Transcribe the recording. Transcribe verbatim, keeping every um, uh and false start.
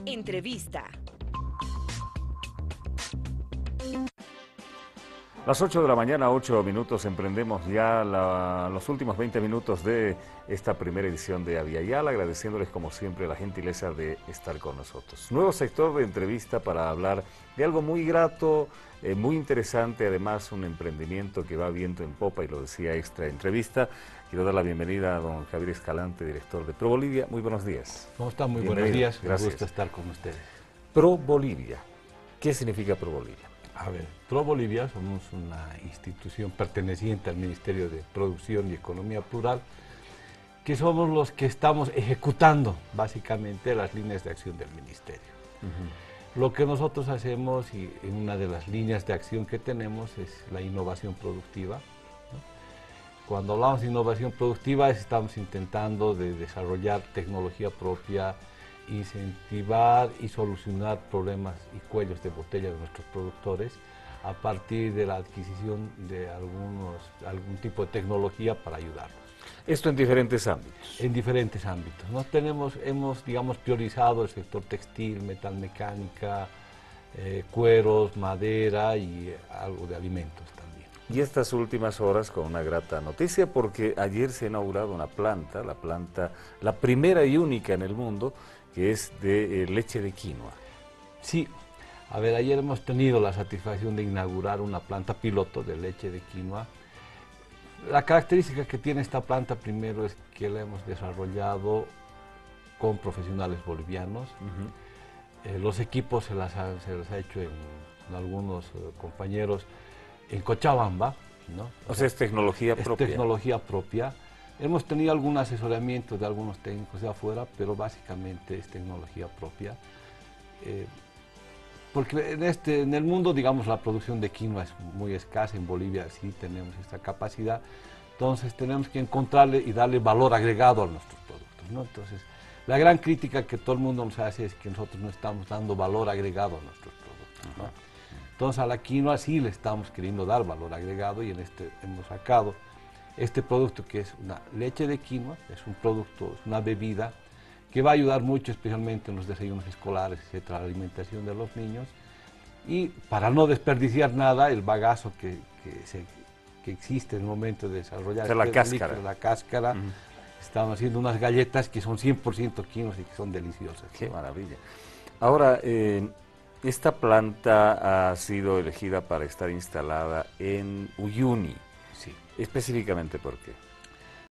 Entrevista. Las ocho de la mañana, ocho minutos, emprendemos ya la, los últimos veinte minutos de esta primera edición de Aviala, agradeciéndoles como siempre la gentileza de estar con nosotros. Nuevo sector de entrevista para hablar de algo muy grato, eh, muy interesante, además un emprendimiento que va viento en popa, y lo decía Extra Entrevista. Quiero dar la bienvenida a don Javier Escalante, director de Pro Bolivia. Muy buenos días. ¿Cómo están? Muy Bienvenido. buenos días. Gracias. Me gusta estar con ustedes. Pro Bolivia. ¿Qué significa Pro Bolivia? A ver, Pro Bolivia somos una institución perteneciente al Ministerio de Producción y Economía Plural, que somos los que estamos ejecutando básicamente las líneas de acción del Ministerio. Uh-huh. Lo que nosotros hacemos, y una de las líneas de acción que tenemos, es la innovación productiva, ¿no? Cuando hablamos de innovación productiva, estamos intentando de desarrollar tecnología propia, incentivar y solucionar problemas y cuellos de botella de nuestros productores a partir de la adquisición de algunos, algún tipo de tecnología para ayudarlos. Esto en diferentes ámbitos. En diferentes ámbitos. ¿No? Tenemos, hemos, digamos, priorizado el sector textil, metalmecánica, eh, cueros, madera y algo de alimentos también. Y estas últimas horas con una grata noticia, porque ayer se ha inaugurado una planta, la planta, la primera y única en el mundo, que es de eh, leche de quinoa. Sí, a ver, ayer hemos tenido la satisfacción de inaugurar una planta piloto de leche de quinoa. La característica que tiene esta planta primero es que la hemos desarrollado con profesionales bolivianos. Uh-huh. eh, los equipos se, las ha, se los ha hecho en, en algunos eh, compañeros en Cochabamba, ¿no? O, o sea, es tecnología es propia. tecnología propia. Hemos tenido algún asesoramiento de algunos técnicos de afuera, pero básicamente es tecnología propia. Eh, porque en, este, en el mundo, digamos, la producción de quinoa es muy escasa. En Bolivia sí tenemos esta capacidad. Entonces tenemos que encontrarle y darle valor agregado a nuestros productos, ¿no? Entonces, la gran crítica que todo el mundo nos hace es que nosotros no estamos dando valor agregado a nuestros productos, ¿no? Entonces a la quinoa sí le estamos queriendo dar valor agregado, y en este hemos sacado este producto que es una leche de quinoa. Es un producto, es una bebida que va a ayudar mucho, especialmente en los desayunos escolares, etcétera, la alimentación de los niños. Y para no desperdiciar nada, el bagazo que, que, se, que existe en el momento de desarrollar de la este cáscara, líquido, la cáscara, uh-huh. Estamos haciendo unas galletas que son cien por ciento quinoa y que son deliciosas. ¡Qué maravilla! Ahora, eh, esta planta ha sido elegida para estar instalada en Uyuni. Sí. Específicamente, ¿por qué?